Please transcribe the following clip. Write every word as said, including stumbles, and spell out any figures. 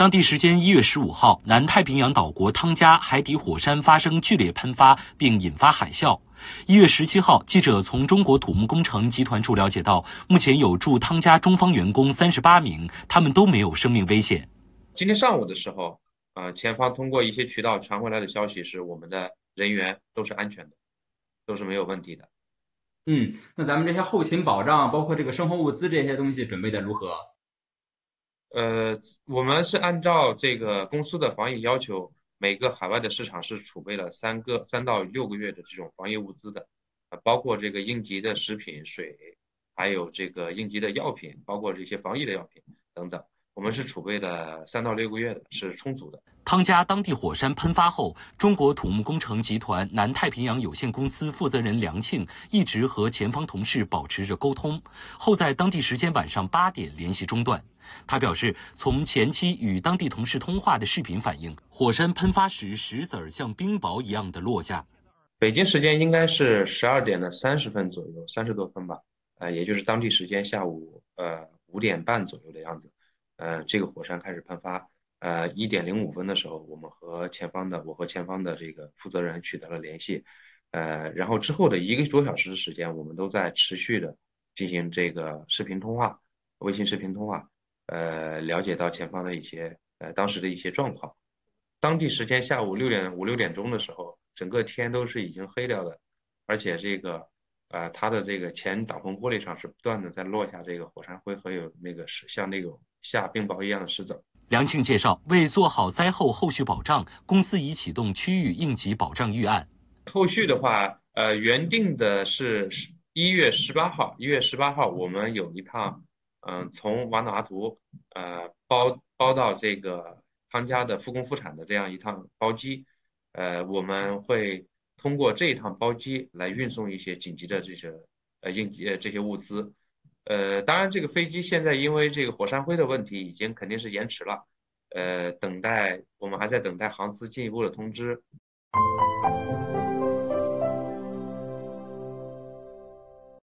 当地时间一月十五号，南太平洋岛国汤加海底火山发生剧烈喷发，并引发海啸。一月十七号，记者从中国土木工程集团处了解到，目前有驻汤加中方员工三十八名，他们都没有生命危险。 今天上午的时候，呃，前方通过一些渠道传回来的消息是，我们的人员都是安全的，都是没有问题的。 嗯，那咱们这些后勤保障，包括这个生活物资这些东西准备的如何？ 呃，我们是按照这个公司的防疫要求，每个海外的市场是储备了三个三到六个月的这种防疫物资的，呃，包括这个应急的食品、水，还有这个应急的药品，包括这些防疫的药品等等，我们是储备了三到六个月的，是充足的。 汤加当地火山喷发后，中国土木工程集团南太平洋有限公司负责人梁庆一直和前方同事保持着沟通，后在当地时间晚上八点联系中断。他表示，从前期与当地同事通话的视频反映，火山喷发时石子儿像冰雹一样的落下。 北京时间应该是十二点的三十分左右，三十多分吧，呃，也就是当地时间下午呃五点半左右的样子，呃，这个火山开始喷发。呃，一点零五分的时候，我们和前方的我和前方的这个负责人取得了联系，呃，然后之后的一个多小时的时间，我们都在持续的进行这个视频通话，微信视频通话，呃，了解到前方的一些呃当时的一些状况。当地时间下午六点五六点钟的时候，整个天都是已经黑掉的，而且这个呃它的这个前挡风玻璃上是不断的在落下这个火山灰和有那个是像那种下冰雹一样的石子。 梁庆介绍，为做好灾后后续保障，公司已启动区域应急保障预案。 后续的话，呃，原定的是一月十八号，一月十八号我们有一趟，嗯、呃，从瓦努阿图，呃，包包到这个汤加的复工复产的这样一趟包机，呃，我们会通过这一趟包机来运送一些紧急的这些呃应急呃这些物资，呃，当然这个飞机现在因为这个火山灰的问题，已经肯定是延迟了，呃，等待我们还在等待航司进一步的通知。